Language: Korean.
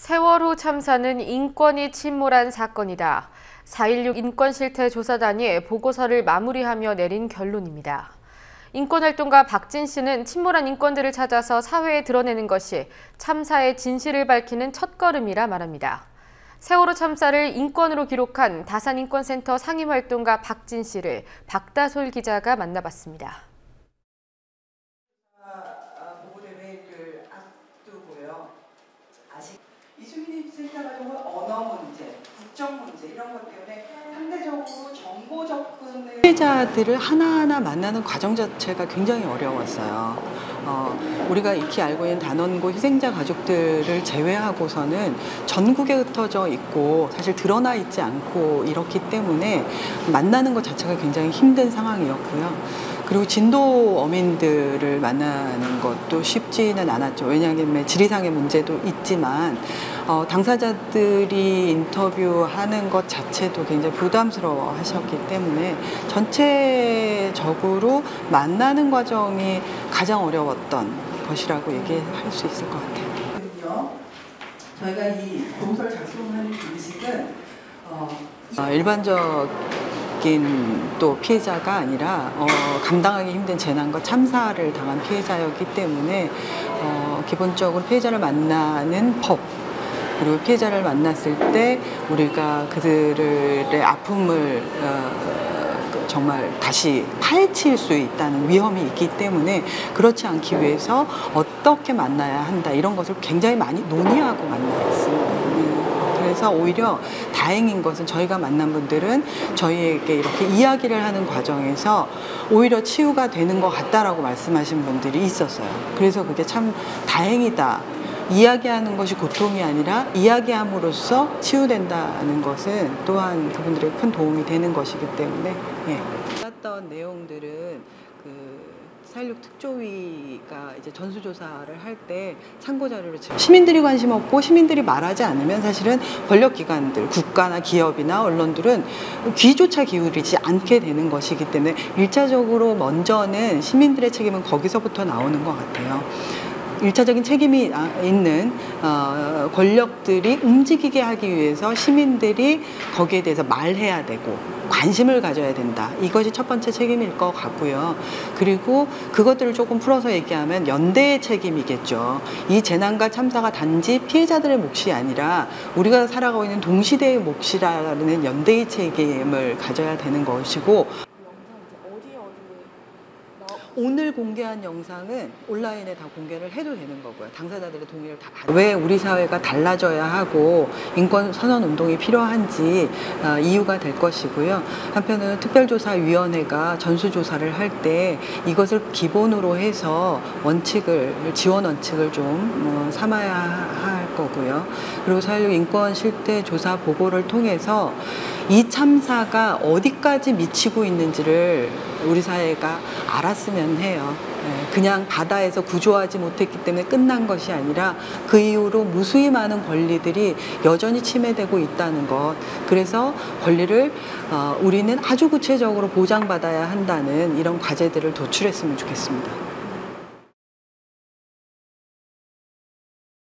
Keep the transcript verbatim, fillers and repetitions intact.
세월호 참사는 인권이 침몰한 사건이다. 사 일육 인권실태조사단이 보고서를 마무리하며 내린 결론입니다. 인권활동가 박진 씨는 침몰한 인권들을 찾아서 사회에 드러내는 것이 참사의 진실을 밝히는 첫걸음이라 말합니다. 세월호 참사를 인권으로 기록한 다산인권센터 상임활동가 박진 씨를 박다솔 기자가 만나봤습니다. 보고대회를 앞두고요. 아직 이수민 센터 가지고 언어 문제, 국정 문제 이런 것 때문에 상대적으로 정보 접근을 피해자들을 하나하나 만나는 과정 자체가 굉장히 어려웠어요. 어, 우리가 익히 알고 있는 단원고 희생자 가족들을 제외하고서는 전국에 흩어져 있고 사실 드러나 있지 않고 이렇기 때문에 만나는 것 자체가 굉장히 힘든 상황이었고요. 그리고 진도 어민들을 만나는 것도 쉽지는 않았죠. 왜냐하면 지리상의 문제도 있지만 어, 당사자들이 인터뷰하는 것 자체도 굉장히 부담스러워 하셨기 때문에 전체적으로 만나는 과정이 가장 어려웠던 것이라고 얘기할 수 있을 것 같아요. 저희가 이 보고서를 작성하는 방식은 어, 어, 일반적인 또 피해자가 아니라 어, 감당하기 힘든 재난과 참사를 당한 피해자였기 때문에 어, 기본적으로 피해자를 만나는 법, 그리고 피해자를 만났을 때 우리가 그들의 아픔을 어, 정말 다시 파헤칠 수 있다는 위험이 있기 때문에 그렇지 않기 위해서 어떻게 만나야 한다 이런 것을 굉장히 많이 논의하고 만났습니다. 그래서 오히려 다행인 것은 저희가 만난 분들은 저희에게 이렇게 이야기를 하는 과정에서 오히려 치유가 되는 것 같다라고 말씀하신 분들이 있었어요. 그래서 그게 참 다행이다. 이야기하는 것이 고통이 아니라 이야기함으로써 치유된다는 것은 또한 그분들에게 큰 도움이 되는 것이기 때문에 예. 봤던 내용들은 그 사 일육 특조위가 이제 전수조사를 할 때 참고 자료를 시민들이 관심 없고 시민들이 말하지 않으면 사실은 권력기관들, 국가나 기업이나 언론들은 귀조차 기울이지 않게 되는 것이기 때문에 일차적으로 먼저는 시민들의 책임은 거기서부터 나오는 것 같아요. 일차적인 책임이 있는 어, 권력들이 움직이게 하기 위해서 시민들이 거기에 대해서 말해야 되고 관심을 가져야 된다. 이것이 첫 번째 책임일 것 같고요. 그리고 그것들을 조금 풀어서 얘기하면 연대의 책임이겠죠. 이 재난과 참사가 단지 피해자들의 몫이 아니라 우리가 살아가고 있는 동시대의 몫이라는 연대의 책임을 가져야 되는 것이고, 오늘 공개한 영상은 온라인에 다 공개를 해도 되는 거고요. 당사자들의 동의를 다 받아요. 왜 우리 사회가 달라져야 하고 인권 선언 운동이 필요한지 어, 이유가 될 것이고요. 한편으로는 특별조사위원회가 전수조사를 할 때 이것을 기본으로 해서 원칙을, 지원 원칙을 좀 어, 삼아야 할 거고요. 그리고 사 일육 인권실태조사 보고를 통해서 이 참사가 어디까지 미치고 있는지를 우리 사회가 알았으면 해요. 그냥 바다에서 구조하지 못했기 때문에 끝난 것이 아니라 그 이후로 무수히 많은 권리들이 여전히 침해되고 있다는 것. 그래서 권리를 우리는 아주 구체적으로 보장받아야 한다는 이런 과제들을 도출했으면 좋겠습니다.